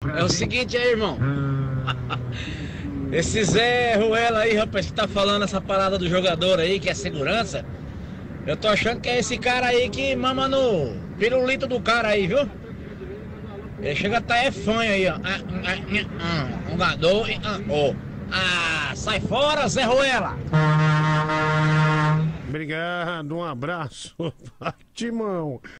É o seguinte aí, irmão. Esse Zé Ruela aí, rapaz, que tá falando essa parada do jogador aí, que é segurança. Eu tô achando que é esse cara aí que mama no pirulito do cara aí, viu? Ele chega até é fanho aí, ó. Jogador e sai fora, Zé Ruela! Obrigado, um abraço. Timão.